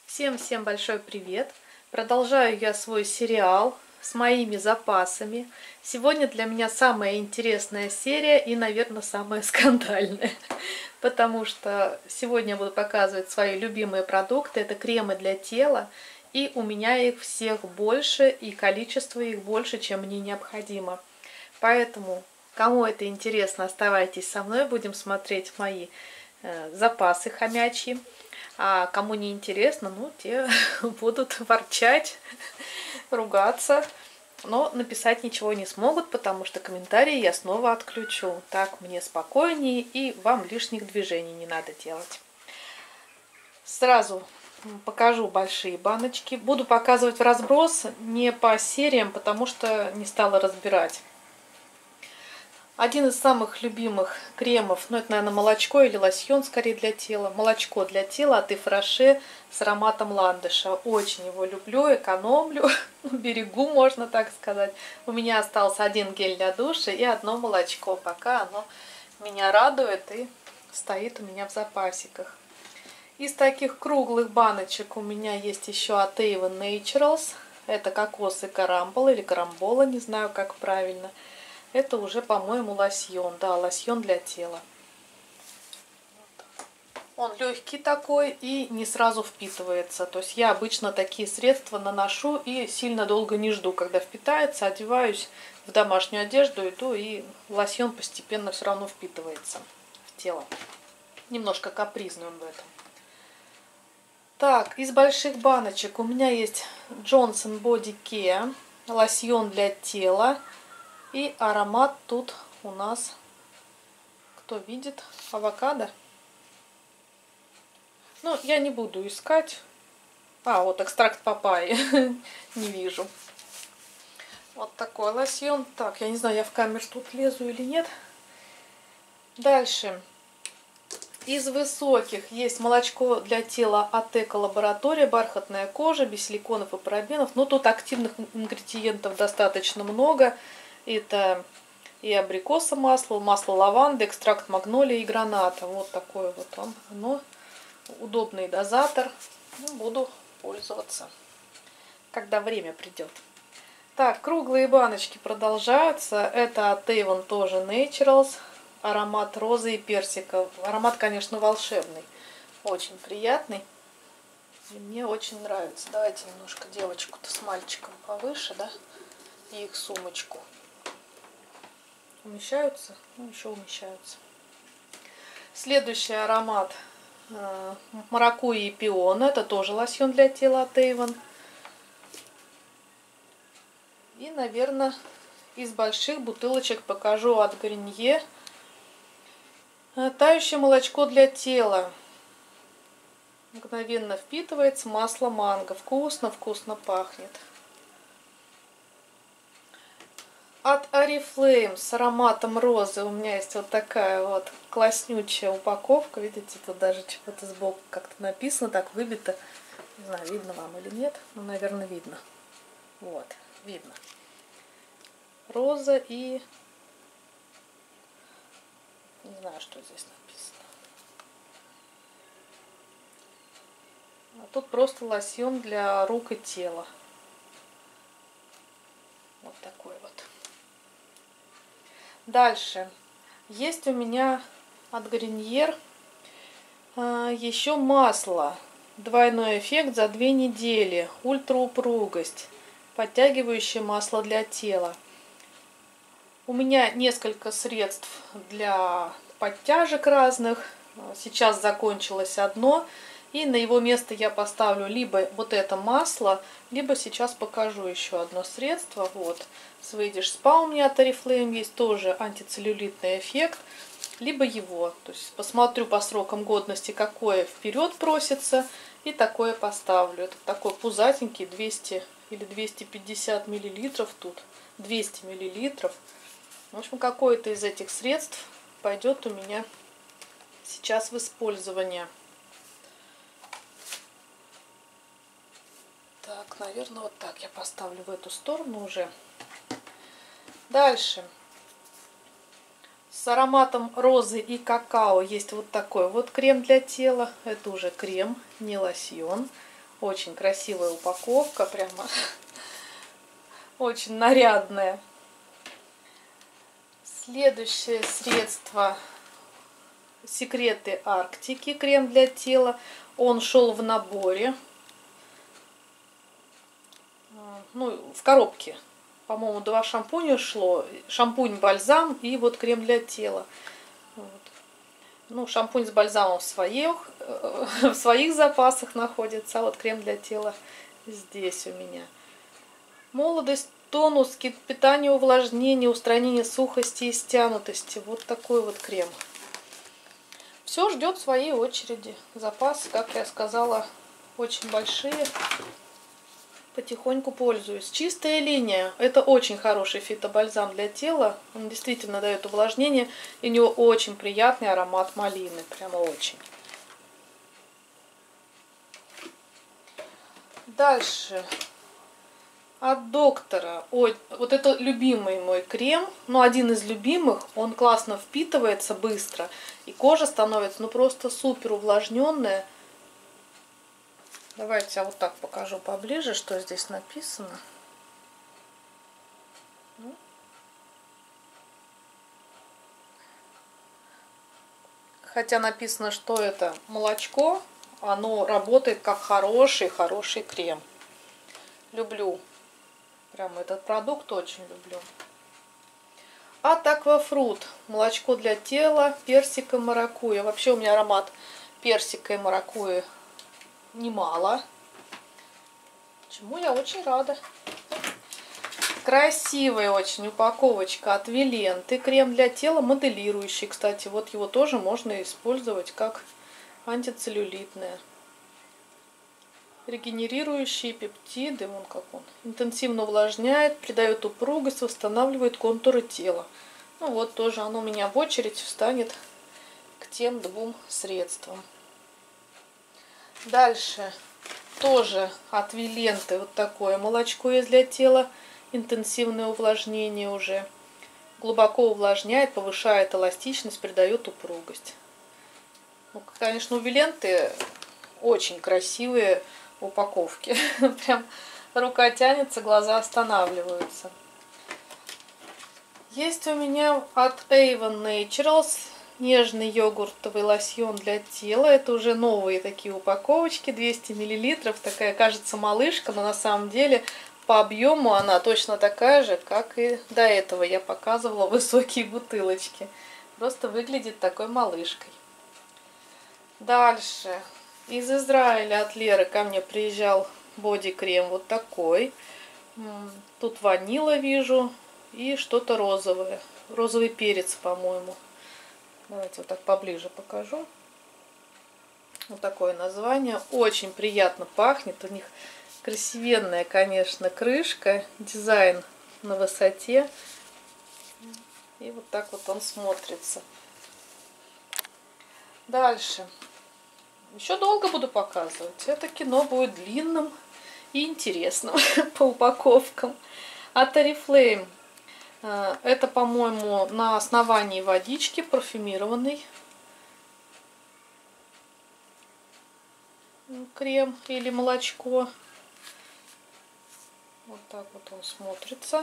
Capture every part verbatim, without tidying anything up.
Всем-всем большой привет! Продолжаю я свой сериал с моими запасами. Сегодня для меня самая интересная серия и, наверное, самая скандальная. Потому что сегодня я буду показывать свои любимые продукты. Это кремы для тела. И у меня их всех больше, и количество их больше, чем мне необходимо. Поэтому, кому это интересно, оставайтесь со мной. Будем смотреть мои э, запасы хомячьи. А кому не интересно, ну, те будут ворчать, ругаться, но написать ничего не смогут, потому что комментарии я снова отключу. Так мне спокойнее, и вам лишних движений не надо делать. Сразу покажу большие баночки. Буду показывать в разброс, не по сериям, потому что не стала разбирать. Один из самых любимых кремов, ну это, наверное, молочко или лосьон, скорее, для тела. Молочко для тела от Ифраше с ароматом ландыша. Очень его люблю, экономлю, берегу, можно так сказать. У меня остался один гель для душа и одно молочко. Пока оно меня радует и стоит у меня в запасиках. Из таких круглых баночек у меня есть еще от Avon Naturals. Это кокос и карамбола, или карамбола, не знаю, как правильно. Это уже, по-моему, лосьон. Да, лосьон для тела. Он легкий такой и не сразу впитывается. То есть я обычно такие средства наношу и сильно долго не жду, когда впитается. Одеваюсь в домашнюю одежду, иду, и лосьон постепенно все равно впитывается в тело. Немножко капризный он в этом. Так, из больших баночек у меня есть Johnson Body Care. Лосьон для тела. И аромат тут у нас, кто видит, авокадо. Ну, я не буду искать. А, вот экстракт папайи. Не вижу. Вот такой лосьон. Так, я не знаю, я в камеру тут лезу или нет. Дальше. Из высоких есть молочко для тела от Эко-лаборатория. Бархатная кожа, без силиконов и парабенов. Но тут активных ингредиентов достаточно много. Это и абрикоса масло, масло лаванды, экстракт магнолии и граната. Вот такой вот он. Оно удобный дозатор. Ну, буду пользоваться, когда время придет. Так, круглые баночки продолжаются. Это от Avon тоже Naturals. Аромат розы и персика. Аромат, конечно, волшебный. Очень приятный. И мне очень нравится. Давайте немножко девочку-то с мальчиком повыше, да? И их сумочку. Умещаются? Ну, еще умещаются. Следующий аромат э, маракуйя и пион. Это тоже лосьон для тела от Avon. И, наверное, из больших бутылочек покажу от Garnier. Тающее молочко для тела. Мгновенно впитывается, масло манго. Вкусно, вкусно пахнет. От Oriflame с ароматом розы у меня есть вот такая вот класснючая упаковка. Видите, тут даже что-то сбоку как-то написано, так выбито. Не знаю, видно вам или нет. Ну, наверное, видно. Вот, видно. Роза и... Не знаю, что здесь написано. А тут просто лосьон для рук и тела. Вот такой вот. Дальше. Есть у меня от Garnier еще масло. Двойной эффект за две недели. Ультраупругость. Подтягивающее масло для тела. У меня несколько средств для подтяжек разных. Сейчас закончилось одно. И на его место я поставлю либо вот это масло, либо сейчас покажу еще одно средство. Вот. Swedish Spa у меня от Oriflame есть, тоже антицеллюлитный эффект. Либо его. То есть посмотрю по срокам годности, какое вперед просится. И такое поставлю. Это такой пузатенький, двести или двести пятьдесят миллилитров тут. двести миллилитров. В общем, какое-то из этих средств пойдет у меня сейчас в использование. Так, наверное, вот так я поставлю в эту сторону уже. Дальше. С ароматом розы и какао есть вот такой вот крем для тела. Это уже крем, не лосьон. Очень красивая упаковка, прямо очень нарядная. Следующее средство — Секреты Арктики, крем для тела. Он шел в наборе, ну, в коробке. По-моему, два шампуня шло. Шампунь-бальзам и вот крем для тела. Вот. Ну, шампунь с бальзамом в своих, в своих запасах находится, а вот крем для тела здесь у меня. Молодость, тонус, питание, увлажнение, устранение сухости и стянутости. Вот такой вот крем. Все ждет своей очереди. Запас, как я сказала, очень большие. Потихоньку пользуюсь. Чистая линия. Это очень хороший фитобальзам для тела. Он действительно дает увлажнение. И у него очень приятный аромат малины. Прямо очень. Дальше. От доктора. Ой, вот это любимый мой крем. Ну, один из любимых. Он классно впитывается быстро. И кожа становится, ну, просто супер увлажненная. Давайте я вот так покажу поближе, что здесь написано. Хотя написано, что это молочко, оно работает как хороший-хороший крем. Люблю. Прям этот продукт очень люблю. От Аквафрут. Молочко для тела, персик и маракуйя. Вообще у меня аромат персика и маракуйи немало. Чему я очень рада. Красивая очень упаковочка от Виленты. Крем для тела моделирующий. Кстати, вот его тоже можно использовать как антицеллюлитное. Регенерирующие пептиды. Вон как он. Интенсивно увлажняет, придает упругость, восстанавливает контуры тела. Ну вот тоже оно у меня в очередь встанет к тем двум средствам. Дальше тоже от Виленты вот такое молочко есть для тела. Интенсивное увлажнение уже. Глубоко увлажняет, повышает эластичность, придает упругость. Ну, конечно, у Виленты очень красивые упаковки. Прям рука тянется, глаза останавливаются. Есть у меня от Avon Naturals нежный йогуртовый лосьон для тела. Это уже новые такие упаковочки, двести миллилитров. Такая, кажется, малышка, но на самом деле по объему она точно такая же, как и до этого я показывала высокие бутылочки. Просто выглядит такой малышкой. Дальше. Из Израиля от Леры ко мне приезжал боди-крем вот такой. Тут ванила вижу и что-то розовое. Розовый перец, по-моему. Давайте вот так поближе покажу. Вот такое название. Очень приятно пахнет. У них красивенная, конечно, крышка. Дизайн на высоте. И вот так вот он смотрится. Дальше. Еще долго буду показывать. Это кино будет длинным и интересным по упаковкам. От Oriflame. Это, по-моему, на основании водички, парфюмированный крем или молочко. Вот так вот он смотрится.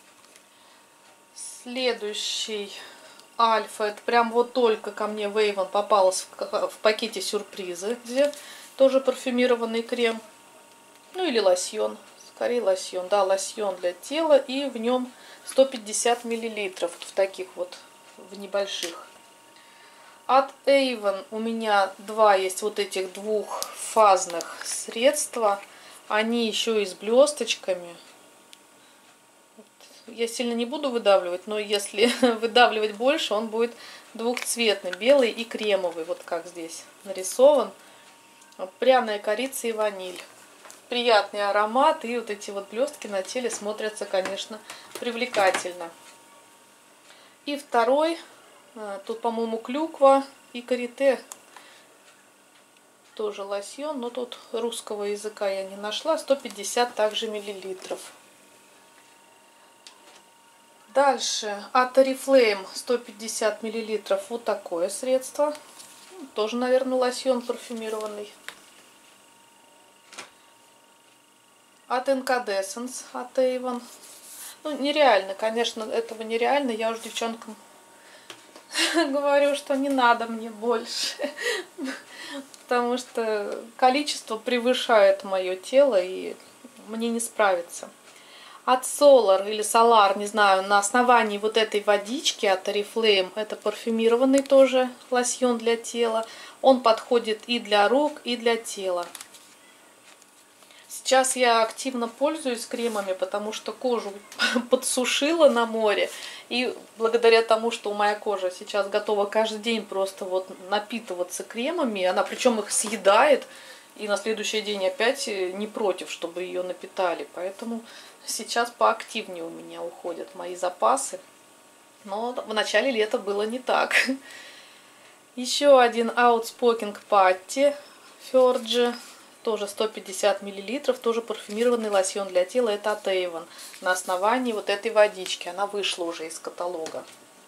Следующий Альфа. Это прям вот только ко мне в Avon попалось в пакете сюрпризы, где тоже парфюмированный крем. Ну или лосьон. Скорее лосьон. Да, лосьон для тела. И в нем сто пятьдесят миллилитров. В таких вот, в небольших. От Avon у меня два есть вот этих двухфазных средства. Они еще и с блесточками. Я сильно не буду выдавливать, но если выдавливать больше, он будет двухцветный, белый и кремовый, вот как здесь нарисован. Пряная корица и ваниль. Приятный аромат, и вот эти вот блестки на теле смотрятся, конечно, привлекательно. И второй, тут, по-моему, клюква и карите. Тоже лосьон, но тут русского языка я не нашла. сто пятьдесят также миллилитров. Дальше от Oriflame сто пятьдесят миллилитров вот такое средство. Тоже, наверное, лосьон парфюмированный. от Incandescence, от Avon. Ну, нереально, конечно, этого нереально. Я уже девчонкам говорю, что не надо мне больше. Потому что количество превышает мое тело, и мне не справиться. От Solar или Solar, не знаю, на основании вот этой водички от Oriflame, это парфюмированный тоже лосьон для тела. Он подходит и для рук, и для тела. Сейчас я активно пользуюсь кремами, потому что кожу подсушила на море. И благодаря тому, что моя кожа сейчас готова каждый день просто вот напитываться кремами, она причем их съедает, и на следующий день опять не против, чтобы ее напитали. Поэтому сейчас поактивнее у меня уходят мои запасы. Но в начале лета было не так. Еще один Outspoken Putty Fergie. Тоже сто пятьдесят миллилитров, тоже парфюмированный лосьон для тела, это от Avon. На основании вот этой водички, она вышла уже из каталога.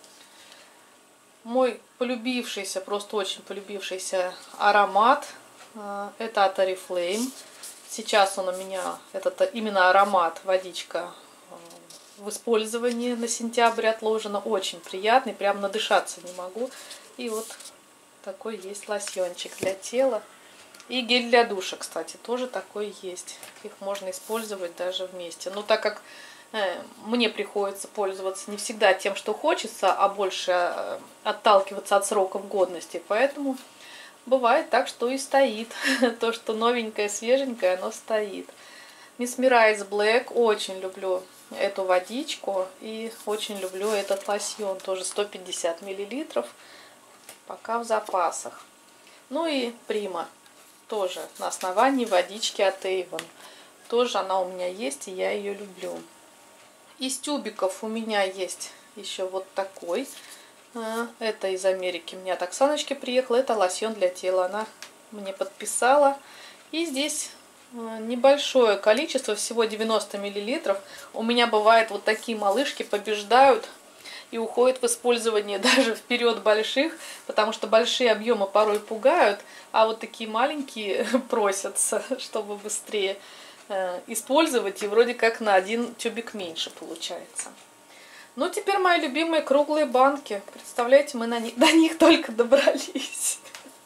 Мой полюбившийся, просто очень полюбившийся аромат, это от Oriflame. Сейчас он у меня, этот именно аромат, водичка в использовании на сентябрь отложена. Очень приятный, прям надышаться не могу. И вот такой есть лосьончик для тела. И гель для душа, кстати, тоже такой есть. Их можно использовать даже вместе. Но так как э, мне приходится пользоваться не всегда тем, что хочется, а больше э, отталкиваться от сроков годности, поэтому бывает так, что и стоит. То, что новенькое, свеженькое, оно стоит. Mesmerize Black. Очень люблю эту водичку и очень люблю этот лосьон. Тоже сто пятьдесят миллилитров. Пока в запасах. Ну и Prima. Тоже на основании водички от Avon. Тоже она у меня есть, и я ее люблю. Из тюбиков у меня есть еще вот такой. Это из Америки. У меня от Оксаночки приехал. Это лосьон для тела. Она мне подписала. И здесь небольшое количество, всего девяносто миллилитров. У меня бывает вот такие малышки побеждают и уходят в использование даже вперед больших, потому что большие объемы порой пугают, а вот такие маленькие просятся, чтобы быстрее э, использовать, и вроде как на один тюбик меньше получается. Ну, теперь мои любимые круглые банки. Представляете, мы на них, до них только добрались.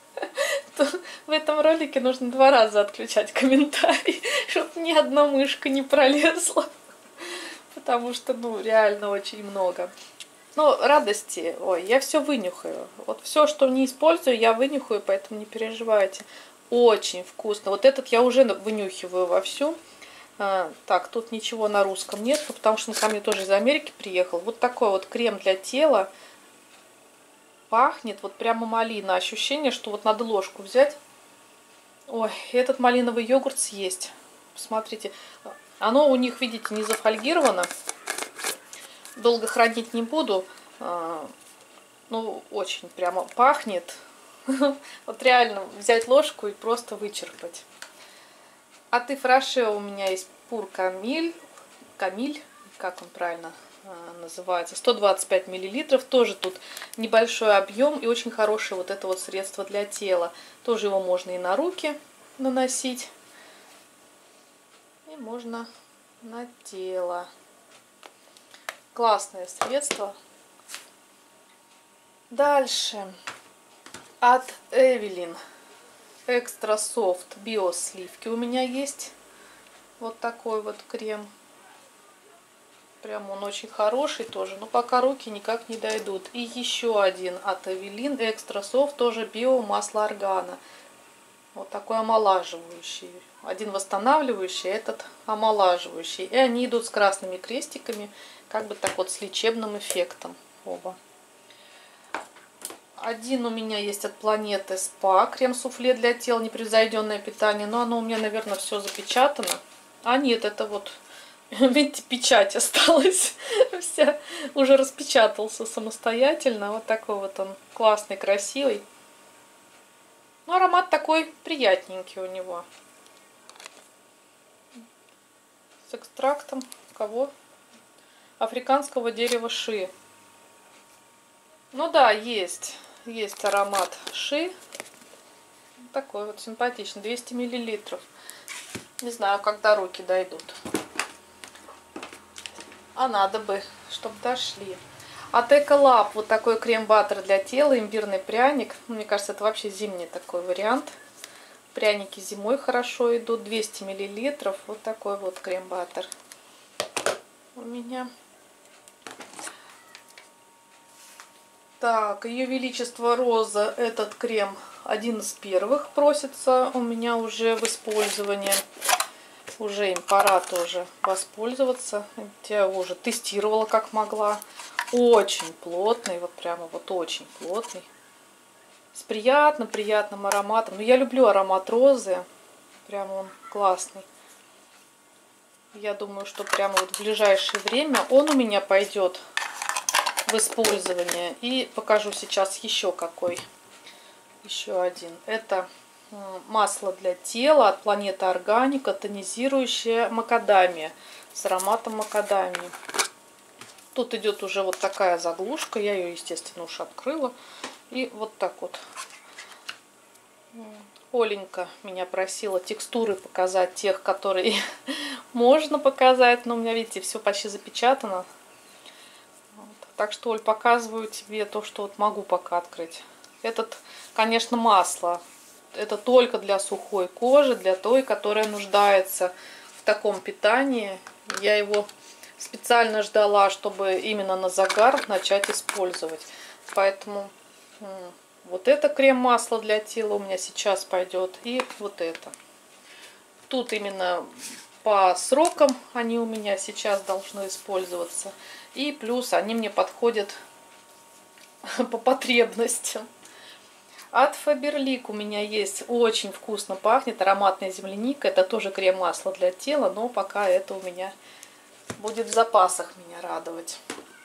В этом ролике нужно два раза отключать комментарий, чтобы ни одна мышка не пролезла, потому что, ну, реально очень много. Но радости, ой, я все вынюхаю. Вот все, что не использую, я вынюхаю, поэтому не переживайте. Очень вкусно. Вот этот я уже вынюхиваю вовсю. А, так, тут ничего на русском нет, потому что он ко мне тоже из Америки приехал. Вот такой вот крем для тела. Пахнет вот прямо малина. Ощущение, что вот надо ложку взять. Ой, этот малиновый йогурт съесть. Посмотрите. Оно у них, видите, не зафольгировано. Долго хранить не буду. Ну, очень прямо пахнет. Вот реально взять ложку и просто вычерпать. От Ифраше у меня есть Пур Камиль. Камиль, как он правильно называется. сто двадцать пять миллилитров. Тоже тут небольшой объем и очень хорошее вот это вот средство для тела. Тоже его можно и на руки наносить. И можно на тело. Классное средство. Дальше. От Эвелин Экстра Софт Биосливки у меня есть. Вот такой вот крем. Прям он очень хороший тоже. Но пока руки никак не дойдут. И еще один от Эвелин Экстра Софт. Тоже био масло органа. Вот такой омолаживающий. Один восстанавливающий, этот омолаживающий. И они идут с красными крестиками. Как бы так вот с лечебным эффектом оба. Один у меня есть от Планеты Спа. Крем-суфле для тела, непревзойденное питание. Но оно у меня, наверное, все запечатано. А нет, это вот, видите, печать осталась. Вся уже распечатался самостоятельно. Вот такой вот он классный, красивый. Ну, аромат такой приятненький у него. С экстрактом кого? Африканского дерева ши. Ну да, есть. Есть аромат ши. Такой вот симпатичный. двести миллилитров. Не знаю, когда руки дойдут. А надо бы, чтобы дошли. От Эколаб вот такой крем-баттер для тела, имбирный пряник. Мне кажется, это вообще зимний такой вариант. Пряники зимой хорошо идут. двести миллилитров. Вот такой вот крем-баттер у меня. Так, Ее Величество Роза, этот крем один из первых просится у меня уже в использовании. Уже им пора тоже воспользоваться. Я его уже тестировала как могла. Очень плотный, вот прямо вот очень плотный. С приятным-приятным ароматом. Но я люблю аромат розы. Прям он классный. Я думаю, что прямо вот в ближайшее время он у меня пойдет в использование. И покажу сейчас еще какой. Еще один. Это масло для тела от Планеты Органика, тонизирующее макадамия с ароматом макадамии. Тут идет уже вот такая заглушка. Я ее, естественно, уж открыла. И вот так вот. Оленька меня просила текстуры показать, тех, которые можно показать. Но у меня, видите, все почти запечатано. Вот. Так что, Оль, показываю тебе то, что вот могу пока открыть. Этот, конечно, масло. Это только для сухой кожи, для той, которая нуждается в таком питании. Я его специально ждала, чтобы именно на загар начать использовать. Поэтому вот это крем-масло для тела у меня сейчас пойдет. И вот это. Тут именно по срокам они у меня сейчас должны использоваться. И плюс они мне подходят по потребностям. От Фаберлик у меня есть, очень вкусно пахнет, ароматная земляника. Это тоже крем-масло для тела, но пока это у меня будет в запасах меня радовать.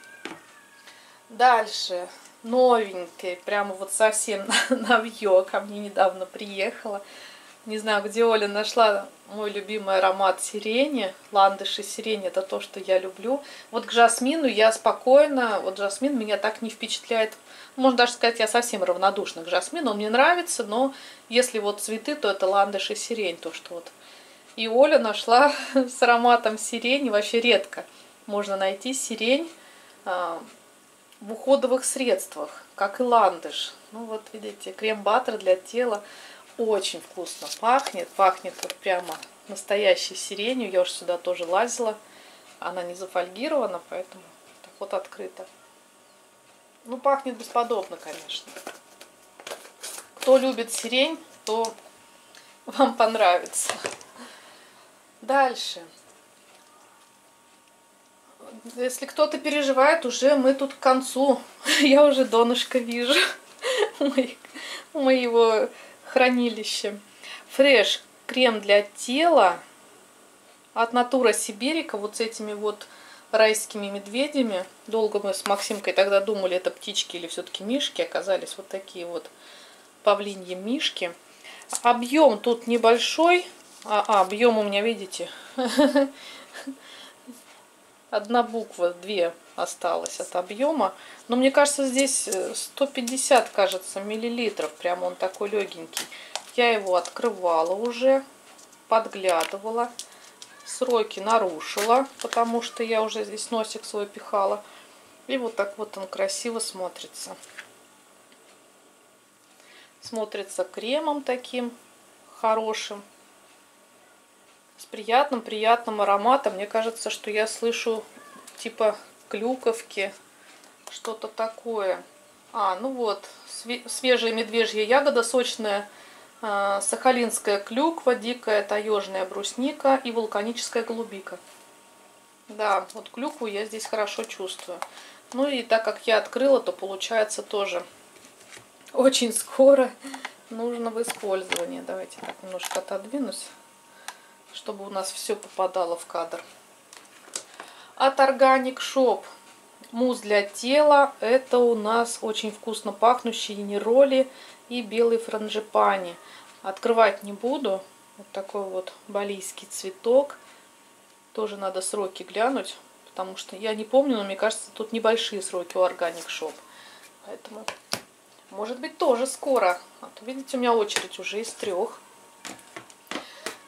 Дальше новенький, прямо вот совсем новье, ко мне недавно приехала. Не знаю, где Оля нашла мой любимый аромат сирени. Ландыш и сирень — это то, что я люблю. Вот к жасмину я спокойно, вот жасмин меня так не впечатляет. Можно даже сказать, я совсем равнодушна к жасмину. Он мне нравится, но если вот цветы, то это ландыш и сирень. То, что вот. И Оля нашла с ароматом сирени. Вообще редко можно найти сирень а, в уходовых средствах, как и ландыш. Ну вот видите, крем-баттер для тела. Очень вкусно пахнет. Пахнет вот прямо настоящей сиренью. Я уж сюда тоже лазила. Она не зафольгирована, поэтому так вот открыто. Ну, пахнет бесподобно, конечно. Кто любит сирень, то вам понравится. Дальше. Если кто-то переживает, уже мы тут к концу. Я уже донышко вижу моего хранилища. Фреш крем для тела от Натура Сиберика. Вот с этими вот райскими медведями. Долго мы с Максимкой тогда думали, это птички или все-таки мишки. Оказались вот такие вот павлиньи мишки. Объем тут небольшой. А, а объем у меня, видите, одна буква, две осталось от объема. Но мне кажется, здесь сто пятьдесят, кажется, миллилитров. Прям он такой легенький. Я его открывала уже, подглядывала. Сроки нарушила, потому что я уже здесь носик свой пихала. И вот так вот он красиво смотрится. Смотрится кремом таким хорошим. С приятным-приятным ароматом. Мне кажется, что я слышу типа клюковки. Что-то такое. А, ну вот. Свежая медвежья ягода, сочная сахалинская клюква, дикая таежная брусника и вулканическая голубика. Да, вот клюкву я здесь хорошо чувствую. Ну и так как я открыла, то получается тоже очень скоро нужно в использовании. Давайте так немножко отодвинусь, чтобы у нас все попадало в кадр. От Organic Shop мусс для тела. Это у нас очень вкусно пахнущие нероли и белый франгипани. Открывать не буду. Вот такой вот балийский цветок. Тоже надо сроки глянуть, потому что я не помню, но мне кажется, тут небольшие сроки у Organic Shop. Поэтому, может быть, тоже скоро. А то, видите, у меня очередь уже из трех.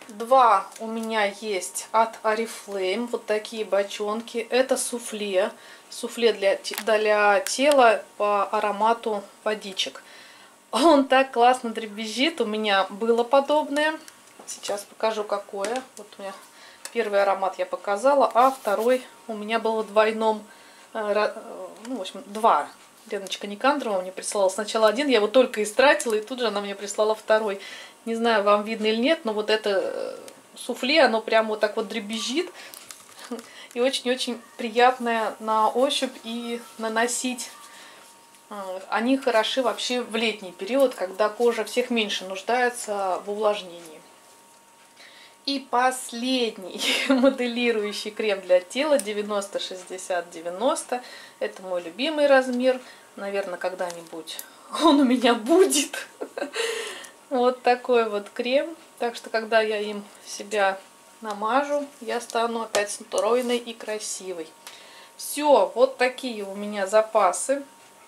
Два у меня есть от Oriflame, вот такие бочонки. Это суфле, суфле для, для тела по аромату водичек. Он так классно дребезжит, у меня было подобное. Сейчас покажу какое. Вот у меня первый аромат я показала, а второй у меня был в двойном, ну, в общем, два. Леночка Никандрова мне прислала сначала один, я его только истратила, и тут же она мне прислала второй. Не знаю, вам видно или нет, но вот это суфле, оно прямо вот так вот дребезжит. И очень-очень приятное на ощупь и наносить. Они хороши вообще в летний период, когда кожа всех меньше нуждается в увлажнении. И последний моделирующий крем для тела девяносто шестьдесят девяносто. Это мой любимый размер. Наверное, когда-нибудь он у меня будет. Вот такой вот крем. Так что, когда я им себя намажу, я стану опять стройной и красивой. Все, вот такие у меня запасы.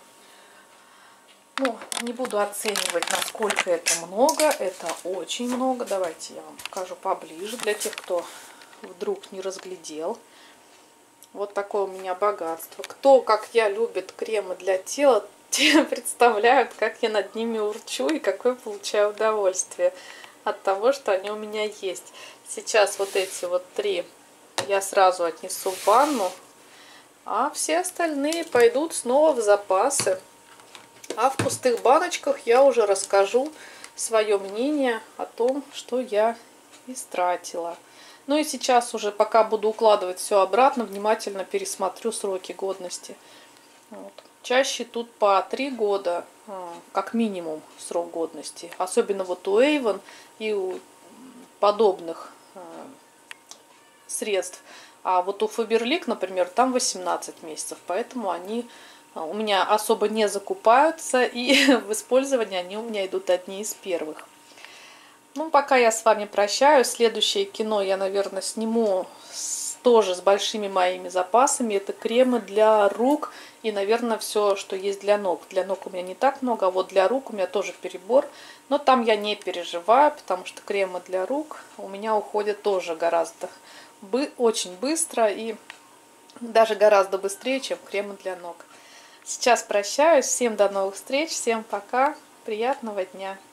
Ну, не буду оценивать, насколько это много. Это очень много. Давайте я вам покажу поближе, для тех, кто вдруг не разглядел. Вот такое у меня богатство. Кто, как я, любит кремы для тела, те представляют, как я над ними урчу и какое получаю удовольствие от того, что они у меня есть. Сейчас вот эти вот три я сразу отнесу в ванну, а все остальные пойдут снова в запасы. А в пустых баночках я уже расскажу свое мнение о том, что я истратила. Ну и сейчас уже, пока буду укладывать все обратно, внимательно пересмотрю сроки годности. Вот. Чаще тут по три года, как минимум, срок годности. Особенно вот у Avon и у подобных средств. А вот у Faberlic, например, там восемнадцать месяцев. Поэтому они у меня особо не закупаются. И в использовании они у меня идут одни из первых. Ну, пока я с вами прощаюсь. Следующее кино я, наверное, сниму с, тоже с большими моими запасами. Это кремы для рук и, наверное, все, что есть для ног. Для ног у меня не так много, а вот для рук у меня тоже перебор. Но там я не переживаю, потому что кремы для рук у меня уходят тоже гораздо, бы, очень быстро и даже гораздо быстрее, чем кремы для ног. Сейчас прощаюсь. Всем до новых встреч. Всем пока. Приятного дня.